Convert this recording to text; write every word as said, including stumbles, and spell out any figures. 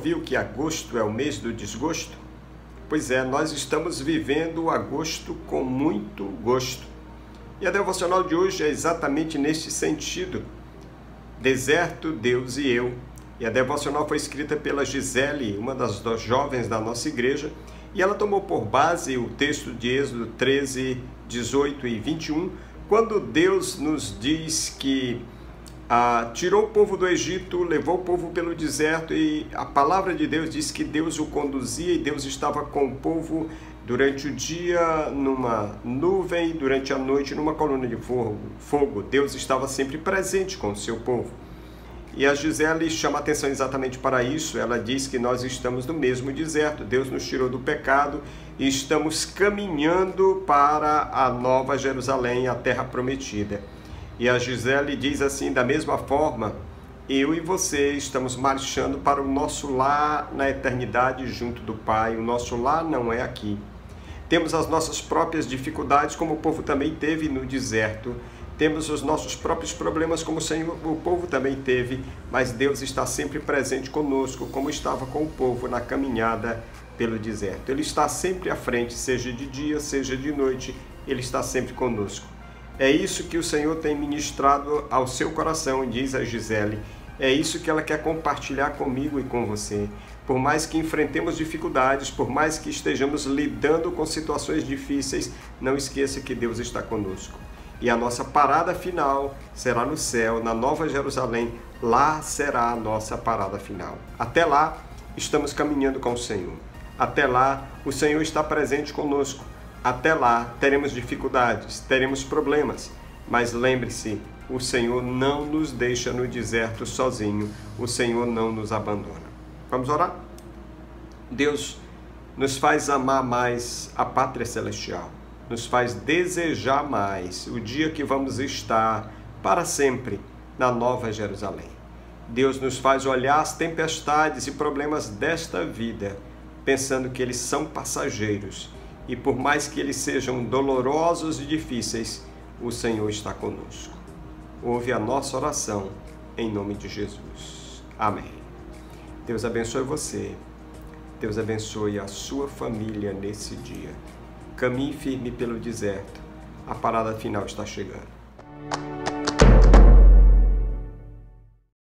ouviu que agosto é o mês do desgosto? Pois é, nós estamos vivendo o agosto com muito gosto. E a devocional de hoje é exatamente neste sentido. Deserto, Deus e eu. E a devocional foi escrita pela Gisele, uma das jovens da nossa igreja, e ela tomou por base o texto de Êxodo treze, dezoito e vinte e um, quando Deus nos diz que ah, tirou o povo do Egito, levou o povo pelo deserto, e a palavra de Deus diz que Deus o conduzia e Deus estava com o povo durante o dia numa nuvem, durante a noite numa coluna de fogo. Deus estava sempre presente com o seu povo. E a Gisele chama atenção exatamente para isso. Ela diz que nós estamos no mesmo deserto. Deus nos tirou do pecado e estamos caminhando para a nova Jerusalém, a terra prometida. E a Gisele diz assim, da mesma forma, eu e você estamos marchando para o nosso lar na eternidade junto do Pai. O nosso lar não é aqui. Temos as nossas próprias dificuldades, como o povo também teve no deserto. Temos os nossos próprios problemas, como o, Senhor, o povo também teve, mas Deus está sempre presente conosco, como estava com o povo na caminhada pelo deserto. Ele está sempre à frente, seja de dia, seja de noite, Ele está sempre conosco. É isso que o Senhor tem ministrado ao seu coração, diz a Gisele. É isso que ela quer compartilhar comigo e com você. Por mais que enfrentemos dificuldades, por mais que estejamos lidando com situações difíceis, não esqueça que Deus está conosco. E a nossa parada final será no céu, na Nova Jerusalém. Lá será a nossa parada final. Até lá, estamos caminhando com o Senhor. Até lá, o Senhor está presente conosco. Até lá, teremos dificuldades, teremos problemas. Mas lembre-se, o Senhor não nos deixa no deserto sozinho. O Senhor não nos abandona. Vamos orar? Deus nos faz amar mais a pátria celestial. Nos faz desejar mais o dia que vamos estar para sempre na Nova Jerusalém. Deus nos faz olhar as tempestades e problemas desta vida, pensando que eles são passageiros, e por mais que eles sejam dolorosos e difíceis, o Senhor está conosco. Ouve a nossa oração, em nome de Jesus. Amém. Deus abençoe você, Deus abençoe a sua família nesse dia. Caminhe firme pelo deserto, a parada final está chegando.